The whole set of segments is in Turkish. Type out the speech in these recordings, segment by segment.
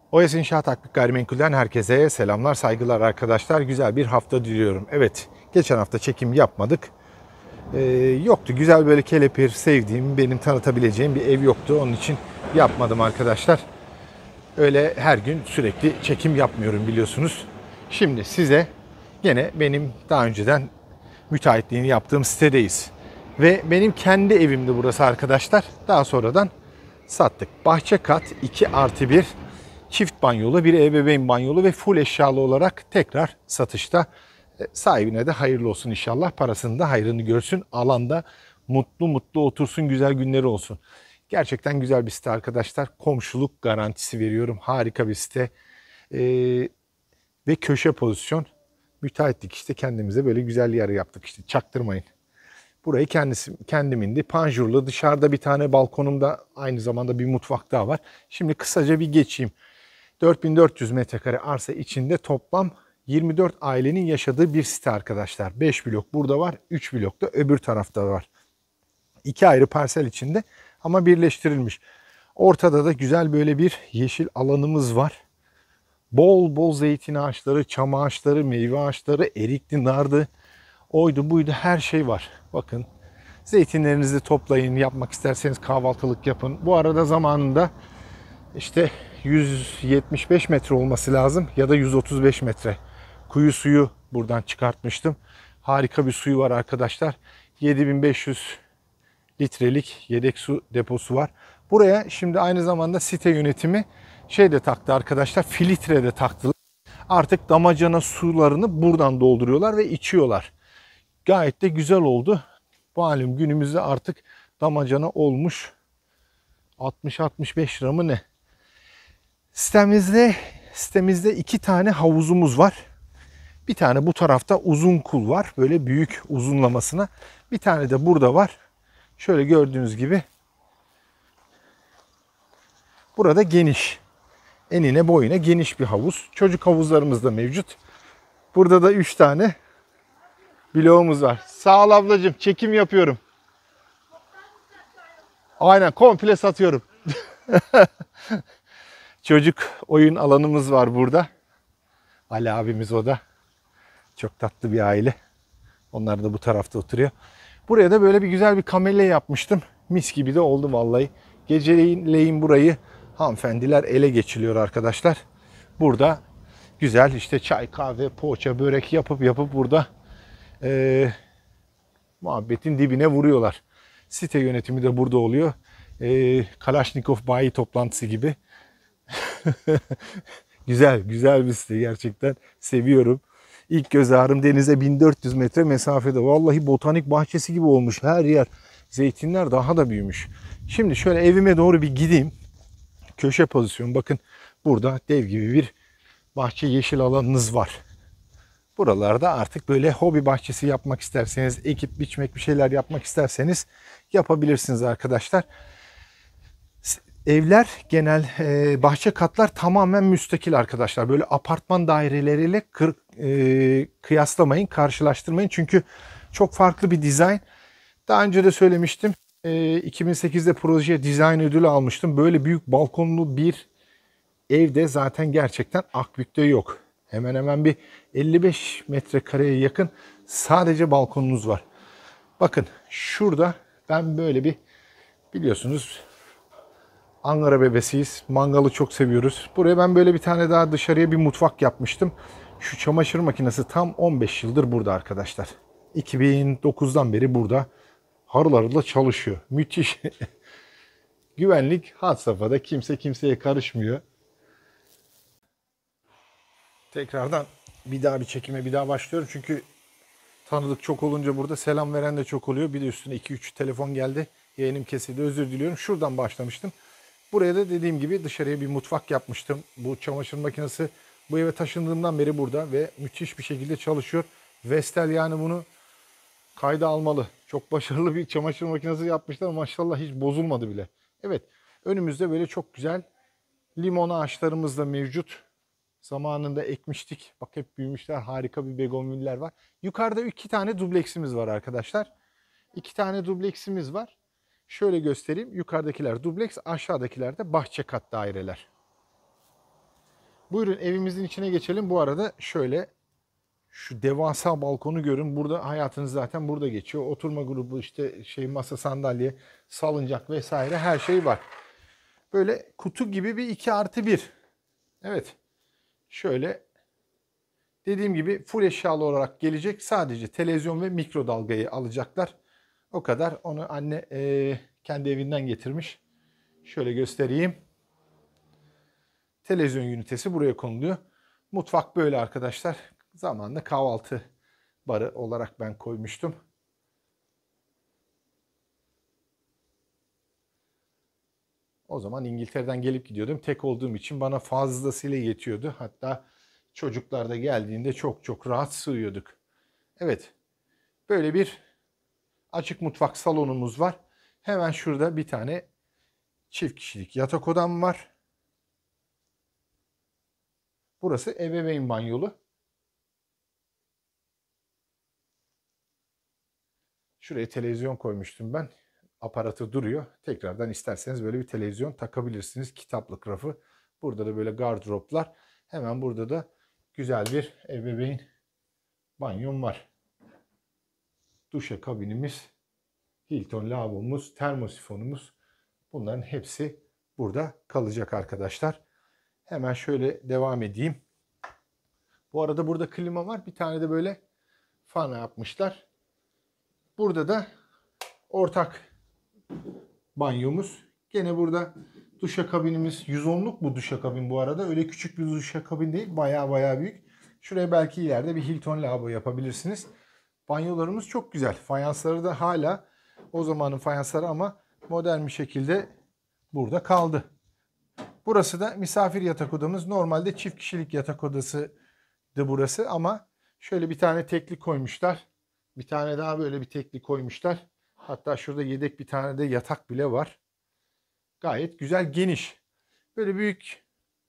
OS İnşaat Akbük Gayrimenkul'den herkese selamlar, saygılar arkadaşlar. Güzel bir hafta diliyorum. Evet, geçen hafta çekim yapmadık. Yoktu. Güzel böyle kelepir, sevdiğim, benim tanıtabileceğim bir ev yoktu. Onun için yapmadım arkadaşlar. Öyle her gün sürekli çekim yapmıyorum biliyorsunuz. Şimdi size gene benim daha önceden müteahhitliğini yaptığım sitedeyiz. Ve benim kendi evimdi burası arkadaşlar. Daha sonradan sattık. Bahçe kat 2+1 çift banyolu, bir ebeveyn banyolu ve full eşyalı olarak tekrar satışta. Sahibine de hayırlı olsun inşallah. Parasını da hayrını görsün. Alanda mutlu mutlu otursun, güzel günleri olsun. Gerçekten güzel bir site arkadaşlar. Komşuluk garantisi veriyorum. Harika bir site. Ve köşe pozisyon. Müteahhitlik işte, kendimize böyle güzel yer yaptık işte, çaktırmayın. Burayı kendim indi. Panjurlu, dışarıda bir tane balkonumda aynı zamanda bir mutfak daha var. Şimdi kısaca bir geçeyim. 4400 metrekare arsa içinde toplam 24 ailenin yaşadığı bir site arkadaşlar. 5 blok burada var, 3 blok da öbür tarafta var. 2 ayrı parsel içinde ama birleştirilmiş. Ortada da güzel böyle bir yeşil alanımız var. Bol bol zeytin ağaçları, çam ağaçları, meyve ağaçları, erikli, nardı, oydu buydu, her şey var. Bakın, zeytinlerinizi toplayın, yapmak isterseniz kahvaltılık yapın. Bu arada zamanında işte 175 metre olması lazım ya da 135 metre. Kuyu suyu buradan çıkartmıştım. Harika bir suyu var arkadaşlar. 7500 litrelik yedek su deposu var. Buraya şimdi aynı zamanda site yönetimi şey de taktı arkadaşlar. Filtre de taktılar. Artık damacana sularını buradan dolduruyorlar ve içiyorlar. Gayet de güzel oldu. Malum günümüzde artık damacana olmuş 60-65 lira mı ne? Sitemizde 2 tane havuzumuz var. Bir tane bu tarafta uzun kul var. Böyle büyük uzunlamasına. Bir tane de burada var. Şöyle gördüğünüz gibi. Burada geniş. Enine boyuna geniş bir havuz. Çocuk havuzlarımız da mevcut. Burada da 3 tane bloğumuz var. Sağ ol ablacığım. Çekim yapıyorum. Aynen, komple satıyorum. Çocuk oyun alanımız var burada. Ali abimiz o da. Çok tatlı bir aile. Onlar da bu tarafta oturuyor. Buraya da böyle bir güzel bir kamelya yapmıştım. Mis gibi de oldu vallahi. Geceleyin burayı hanımefendiler ele geçiriyor arkadaşlar. Burada güzel işte çay, kahve, poğaça, börek yapıp burada muhabbetin dibine vuruyorlar. Site yönetimi de burada oluyor. Kalaşnikov bayi toplantısı gibi. Güzel bir site, gerçekten seviyorum. İlk göz ağrım, denize 1400 metre mesafede. Vallahi botanik bahçesi gibi olmuş her yer. Zeytinler daha da büyümüş. Şimdi şöyle evime doğru bir gideyim. Köşe pozisyon, bakın burada dev gibi bir bahçe, yeşil alanınız var. Buralarda artık böyle hobi bahçesi yapmak isterseniz, ekip biçmek, bir şeyler yapmak isterseniz yapabilirsiniz arkadaşlar. Evler genel, bahçe katlar tamamen müstakil arkadaşlar. Böyle apartman daireleriyle kıyaslamayın, karşılaştırmayın. Çünkü çok farklı bir dizayn. Daha önce de söylemiştim. 2008'de projeye dizayn ödülü almıştım. Böyle büyük balkonlu bir evde zaten gerçekten Akbük'te yok. Hemen hemen bir 55 metrekareye yakın sadece balkonunuz var. Bakın şurada ben böyle bir, biliyorsunuz Ankara bebesiyiz. Mangalı çok seviyoruz. Buraya ben böyle bir tane daha dışarıya bir mutfak yapmıştım. Şu çamaşır makinesi tam 15 yıldır burada arkadaşlar. 2009'dan beri burada harıl harıl çalışıyor. Müthiş. Güvenlik had safhada. Kimse kimseye karışmıyor. Tekrardan bir çekime bir daha başlıyorum. Çünkü tanıdık çok olunca burada selam veren de çok oluyor. Bir de üstüne 2-3 telefon geldi. Yayınım kesildi. Özür diliyorum. Şuradan başlamıştım. Buraya da dediğim gibi dışarıya bir mutfak yapmıştım. Bu çamaşır makinesi bu eve taşındığımdan beri burada ve müthiş bir şekilde çalışıyor. Vestel yani bunu kayda almalı. Çok başarılı bir çamaşır makinesi yapmışlar. Maşallah hiç bozulmadı bile. Evet, önümüzde böyle çok güzel limon ağaçlarımız da mevcut. Zamanında ekmiştik. Bak hep büyümüşler. Harika bir begonviller var. Yukarıda 2 tane dubleksimiz var arkadaşlar. 2 tane dubleksimiz var. Şöyle göstereyim. Yukarıdakiler dubleks, aşağıdakiler de bahçe kat daireler. Buyurun evimizin içine geçelim. Bu arada şöyle şu devasa balkonu görün. Burada hayatınız zaten burada geçiyor. Oturma grubu işte masa sandalye, salıncak vesaire her şey var. Böyle kutu gibi bir 2+1. Evet. Şöyle dediğim gibi full eşyalı olarak gelecek. Sadece televizyon ve mikrodalgayı alacaklar. O kadar. Onu anne kendi evinden getirmiş. Şöyle göstereyim. Televizyon ünitesi buraya konuluyor. Mutfak böyle arkadaşlar. Zamanında kahvaltı barı olarak ben koymuştum. O zaman İngiltere'den gelip gidiyordum. Tek olduğum için bana fazlasıyla yetiyordu. Hatta çocuklar da geldiğinde çok çok rahat sığıyorduk. Evet. Böyle bir açık mutfak salonumuz var. Hemen şurada bir tane çift kişilik yatak odam var. Burası ebeveyn banyolu. Şuraya televizyon koymuştum ben. Aparatı duruyor. Tekrardan isterseniz böyle bir televizyon takabilirsiniz. Kitaplık rafı. Burada da böyle gardıroplar. Hemen burada da güzel bir ebeveyn banyom var. Duşakabinimiz, Hilton lavabomuz, termosifonumuz. Bunların hepsi burada kalacak arkadaşlar. Hemen şöyle devam edeyim. Bu arada burada klima var. Bir tane de böyle fan yapmışlar. Burada da ortak banyomuz. Gene burada duşakabinimiz. 110'luk bu duşakabin bu arada. Öyle küçük bir duşakabin değil. Baya büyük. Şuraya belki ileride bir Hilton lavabo yapabilirsiniz. Banyolarımız çok güzel. Fayansları da hala o zamanın fayansları ama modern bir şekilde burada kaldı. Burası da misafir yatak odamız. Normalde çift kişilik yatak odasıydı burası ama şöyle bir tane tekli koymuşlar. Bir tane daha böyle bir tekli koymuşlar. Hatta şurada yedek bir tane de yatak bile var. Gayet güzel, geniş. Böyle büyük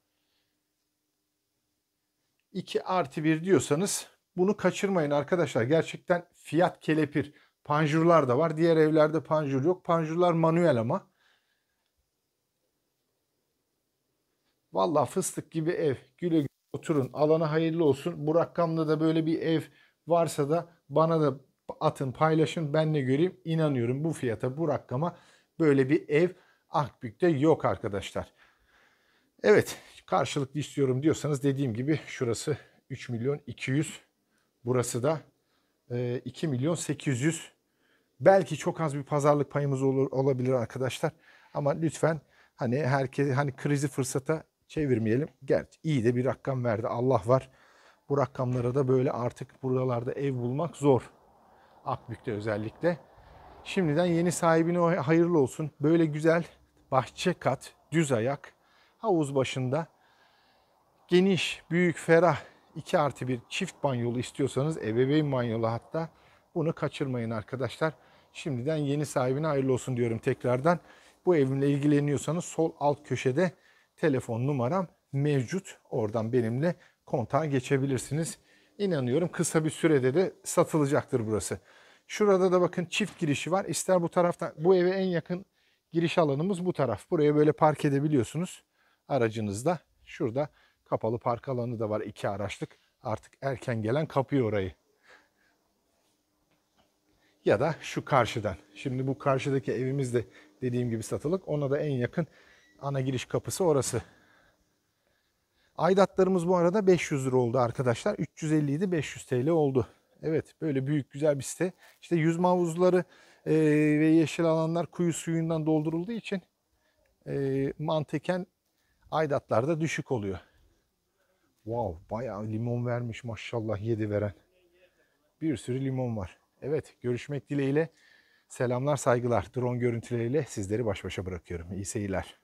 2+1 diyorsanız bunu kaçırmayın arkadaşlar. Gerçekten fiyat kelepir. Panjurlar da var. Diğer evlerde panjur yok. Panjurlar manuel ama. Vallahi fıstık gibi ev. Güle güle oturun. Alana hayırlı olsun. Bu rakamda da böyle bir ev varsa da bana da atın, paylaşın. Ben de göreyim. İnanıyorum bu fiyata, bu rakama böyle bir ev Akbük'te yok arkadaşlar. Evet, karşılıklı istiyorum diyorsanız dediğim gibi şurası 3.200.000. Burası da 2.800.000. Belki çok az bir pazarlık payımız olabilir arkadaşlar. Ama lütfen hani herkes krizi fırsata çevirmeyelim. Gerçi iyi de bir rakam verdi. Allah var. Bu rakamlara da böyle artık buralarda ev bulmak zor. Akbük'te özellikle. Şimdiden yeni sahibine hayırlı olsun. Böyle güzel bahçe kat, düz ayak, havuz başında geniş, büyük, ferah 2+1 çift banyolu istiyorsanız, ebeveyn banyolu hatta, bunu kaçırmayın arkadaşlar. Şimdiden yeni sahibine hayırlı olsun diyorum tekrardan. Bu evimle ilgileniyorsanız sol alt köşede telefon numaram mevcut. Oradan benimle kontağa geçebilirsiniz. İnanıyorum kısa bir sürede de satılacaktır burası. Şurada da bakın çift girişi var. İster bu taraftan, bu eve en yakın giriş alanımız bu taraf. Buraya böyle park edebiliyorsunuz aracınızda. Şurada kapalı park alanı da var, 2 araçlık. Artık erken gelen kapıyor orayı. Ya da şu karşıdan. Şimdi bu karşıdaki evimiz de dediğim gibi satılık. Ona da en yakın ana giriş kapısı orası. Aidatlarımız bu arada 500 lira oldu arkadaşlar. 350 idi, 500 TL oldu. Evet, böyle büyük güzel bir site. İşte yüzme havuzları ve yeşil alanlar kuyu suyundan doldurulduğu için mantıken aidatlar da düşük oluyor. Wow, bayağı limon vermiş maşallah, yedi veren. Bir sürü limon var. Evet, görüşmek dileğiyle. Selamlar, saygılar. Drone görüntüleriyle sizleri baş başa bırakıyorum. İyi seyirler.